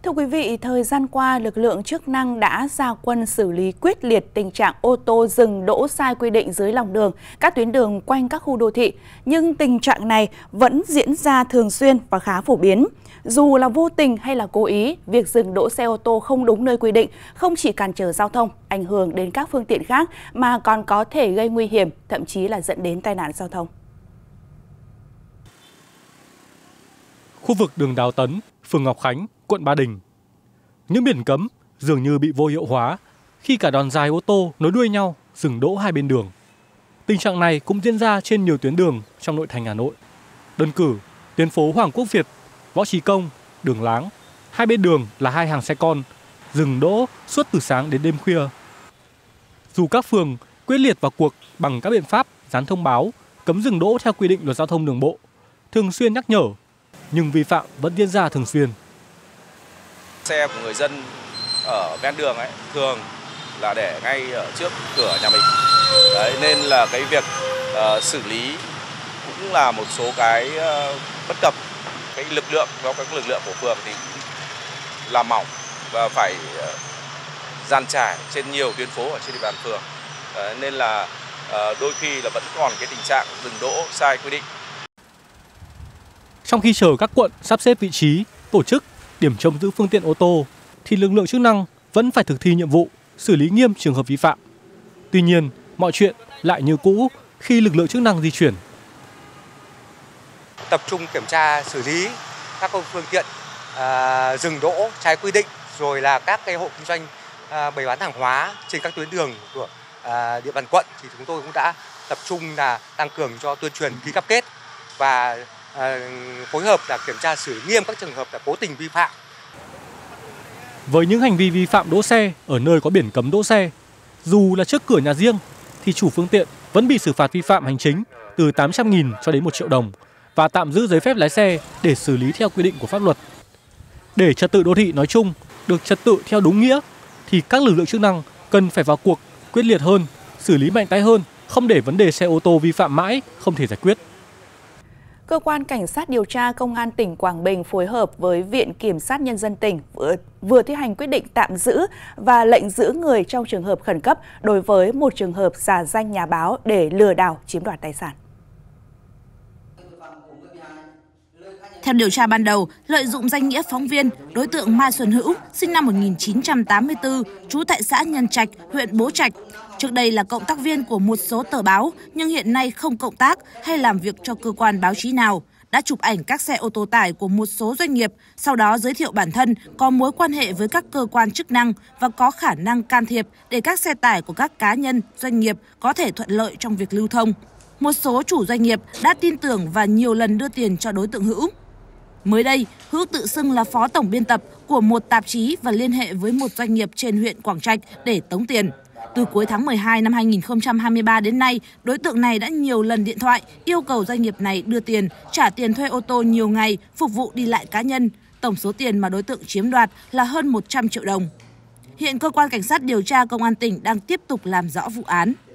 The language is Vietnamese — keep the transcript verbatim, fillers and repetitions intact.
Thưa quý vị, thời gian qua, lực lượng chức năng đã ra quân xử lý quyết liệt tình trạng ô tô dừng đỗ sai quy định dưới lòng đường, các tuyến đường quanh các khu đô thị. Nhưng tình trạng này vẫn diễn ra thường xuyên và khá phổ biến. Dù là vô tình hay là cố ý, việc dừng đỗ xe ô tô không đúng nơi quy định không chỉ cản trở giao thông, ảnh hưởng đến các phương tiện khác mà còn có thể gây nguy hiểm, thậm chí là dẫn đến tai nạn giao thông. Khu vực đường Đào Tấn, phường Ngọc Khánh, quận Ba Đình. Những biển cấm dường như bị vô hiệu hóa khi cả đoàn dài ô tô nối đuôi nhau dừng đỗ hai bên đường. Tình trạng này cũng diễn ra trên nhiều tuyến đường trong nội thành Hà Nội. Đơn cử, tuyến phố Hoàng Quốc Việt, Võ Trí Công, Đường Láng, hai bên đường là hai hàng xe con, dừng đỗ suốt từ sáng đến đêm khuya. Dù các phường quyết liệt vào cuộc bằng các biện pháp dán thông báo, cấm dừng đỗ theo quy định luật giao thông đường bộ, thường xuyên nhắc nhở, nhưng vi phạm vẫn diễn ra thường xuyên. Xe của người dân ở ven đường ấy thường là để ngay ở trước cửa nhà mình. Đấy, nên là cái việc uh, xử lý cũng là một số cái uh, bất cập. Cái lực lượng do các lực lượng của phường thì là mỏng và phải uh, dàn trải trên nhiều tuyến phố ở trên địa bàn phường. Đấy, nên là uh, đôi khi là vẫn còn cái tình trạng dừng đỗ sai quy định. Trong khi chờ các quận sắp xếp vị trí, tổ chức điểm trông giữ phương tiện ô tô, thì lực lượng chức năng vẫn phải thực thi nhiệm vụ, xử lý nghiêm trường hợp vi phạm. Tuy nhiên, mọi chuyện lại như cũ khi lực lượng chức năng di chuyển. Tập trung kiểm tra xử lý các phương tiện à, dừng đỗ trái quy định, rồi là các cái hộ kinh doanh à, bày bán hàng hóa trên các tuyến đường của à, địa bàn quận, thì chúng tôi cũng đã tập trung là tăng cường cho tuyên truyền ký cam kết và À, phối hợp là kiểm tra xử lý nghiêm các trường hợp là cố tình vi phạm. Với những hành vi vi phạm đỗ xe ở nơi có biển cấm đỗ xe, dù là trước cửa nhà riêng thì chủ phương tiện vẫn bị xử phạt vi phạm hành chính từ tám trăm nghìn cho đến một triệu đồng và tạm giữ giấy phép lái xe để xử lý theo quy định của pháp luật. Để trật tự đô thị nói chung được trật tự theo đúng nghĩa thì các lực lượng chức năng cần phải vào cuộc quyết liệt hơn, xử lý mạnh tay hơn, không để vấn đề xe ô tô vi phạm mãi không thể giải quyết. Cơ quan Cảnh sát điều tra Công an tỉnh Quảng Bình phối hợp với Viện Kiểm sát Nhân dân tỉnh vừa, vừa thi hành quyết định tạm giữ và lệnh giữ người trong trường hợp khẩn cấp đối với một trường hợp giả danh nhà báo để lừa đảo chiếm đoạt tài sản. Theo điều tra ban đầu, lợi dụng danh nghĩa phóng viên, đối tượng Mai Xuân Hữu, sinh năm một nghìn chín trăm tám mươi tư, trú tại xã Nhân Trạch, huyện Bố Trạch. Trước đây là cộng tác viên của một số tờ báo, nhưng hiện nay không cộng tác hay làm việc cho cơ quan báo chí nào. Đã chụp ảnh các xe ô tô tải của một số doanh nghiệp, sau đó giới thiệu bản thân có mối quan hệ với các cơ quan chức năng và có khả năng can thiệp để các xe tải của các cá nhân, doanh nghiệp có thể thuận lợi trong việc lưu thông. Một số chủ doanh nghiệp đã tin tưởng và nhiều lần đưa tiền cho đối tượng Hữu. Mới đây, Hữu tự xưng là phó tổng biên tập của một tạp chí và liên hệ với một doanh nghiệp trên huyện Quảng Trạch để tống tiền. Từ cuối tháng mười hai năm hai nghìn không trăm hai mươi ba đến nay, đối tượng này đã nhiều lần điện thoại yêu cầu doanh nghiệp này đưa tiền, trả tiền thuê ô tô nhiều ngày, phục vụ đi lại cá nhân. Tổng số tiền mà đối tượng chiếm đoạt là hơn một trăm triệu đồng. Hiện Cơ quan Cảnh sát điều tra Công an tỉnh đang tiếp tục làm rõ vụ án.